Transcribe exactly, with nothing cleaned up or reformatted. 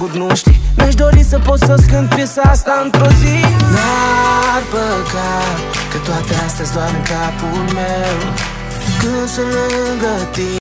sigur nu știi. Mi-aș dori să pot să-ți cânt piesa asta într-o zi. N-ar păcat că toate astea-s doar în capul meu când sunt lângă tine.